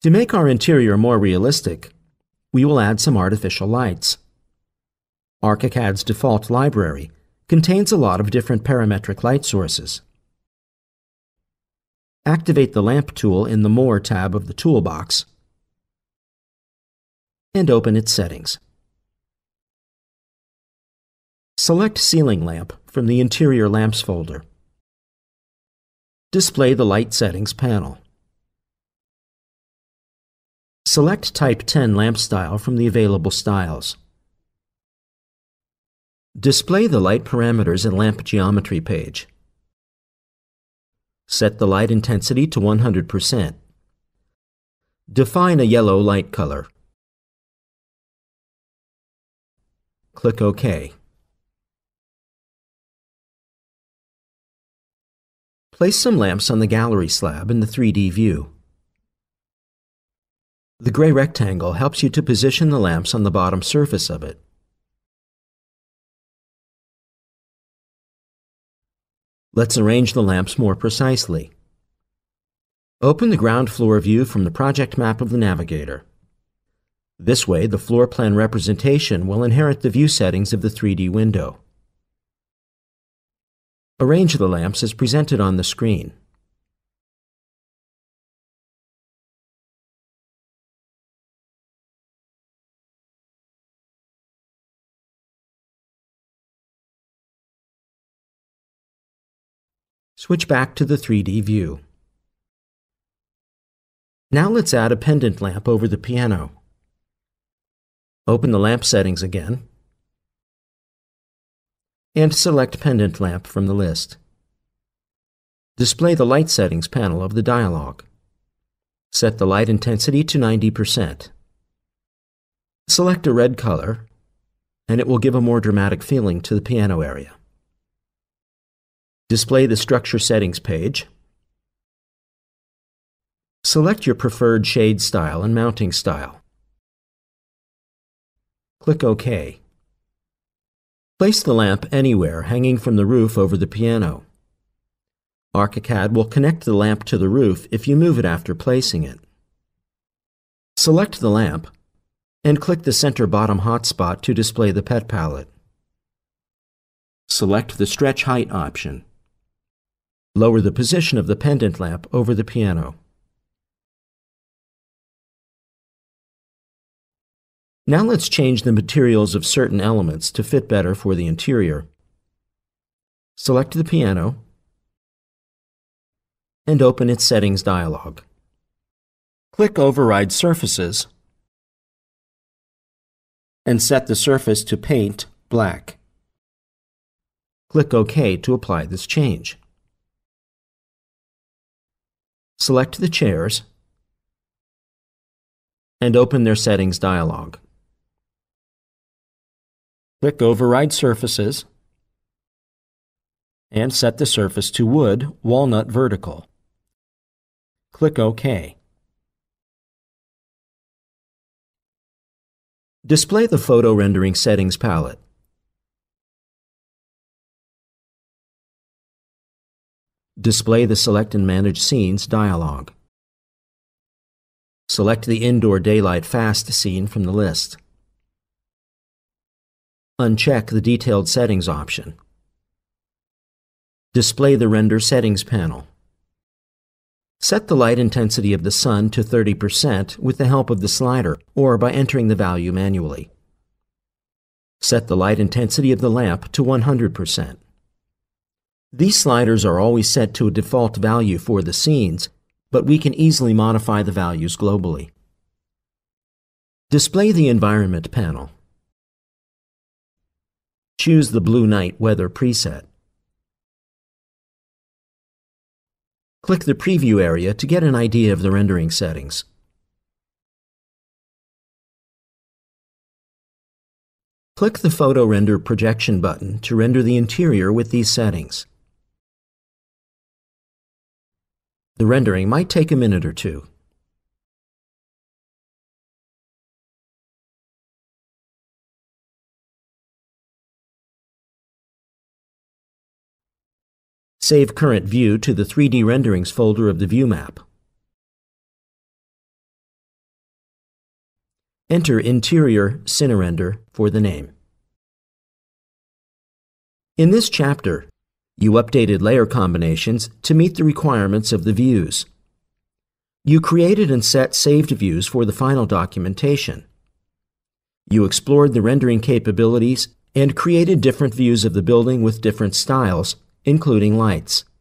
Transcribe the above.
To make our interior more realistic, we will add some artificial lights. ARCHICAD's default library contains a lot of different parametric light sources. Activate the Lamp tool in the More tab of the toolbox and open its settings. Select Ceiling Lamp from the Interior Lamps folder. Display the Light Settings panel. Select Type 10 lamp style from the available styles. Display the light parameters and lamp geometry page. Set the light intensity to 100%. Define a yellow light color. Click OK. Place some lamps on the gallery slab in the 3D view. The gray rectangle helps you to position the lamps on the bottom surface of it. Let's arrange the lamps more precisely. Open the ground floor view from the project map of the navigator. This way, the floor plan representation will inherit the view settings of the 3D window. Arrange the lamps as presented on the screen. Switch back to the 3D view. Now let's add a pendant lamp over the piano. Open the lamp settings again and select Pendant Lamp from the list. Display the Light Settings panel of the dialog. Set the light intensity to 90%. Select a red color, and it will give a more dramatic feeling to the piano area. Display the Structure Settings page. Select your preferred shade style and mounting style. Click OK. Place the lamp anywhere hanging from the roof over the piano. ARCHICAD will connect the lamp to the roof if you move it after placing it. Select the lamp and click the center bottom hotspot to display the pet palette. Select the Stretch Height option. Lower the position of the pendant lamp over the piano. Now let's change the materials of certain elements to fit better for the interior. Select the piano and open its Settings dialog. Click Override Surfaces and set the surface to Paint Black. Click OK to apply this change. Select the chairs and open their Settings dialog. Click Override Surfaces and set the surface to Wood Walnut Vertical. Click OK. Display the Photo Rendering Settings palette. Display the Select and Manage Scenes dialog. Select the Indoor Daylight Fast scene from the list. Uncheck the Detailed Settings option. Display the Render Settings panel. Set the light intensity of the sun to 30% with the help of the slider or by entering the value manually. Set the light intensity of the lamp to 100%. These sliders are always set to a default value for the scenes, but we can easily modify the values globally. Display the Environment panel. Choose the Blue Night Weather preset. Click the Preview area to get an idea of the rendering settings. Click the Photo Render Projection button to render the interior with these settings. The rendering might take a minute or two. Save current view to the 3D Renderings folder of the view map. Enter Interior Cinerender for the name. In this chapter, you updated layer combinations to meet the requirements of the views. You created and set saved views for the final documentation. You explored the rendering capabilities and created different views of the building with different styles, including lights.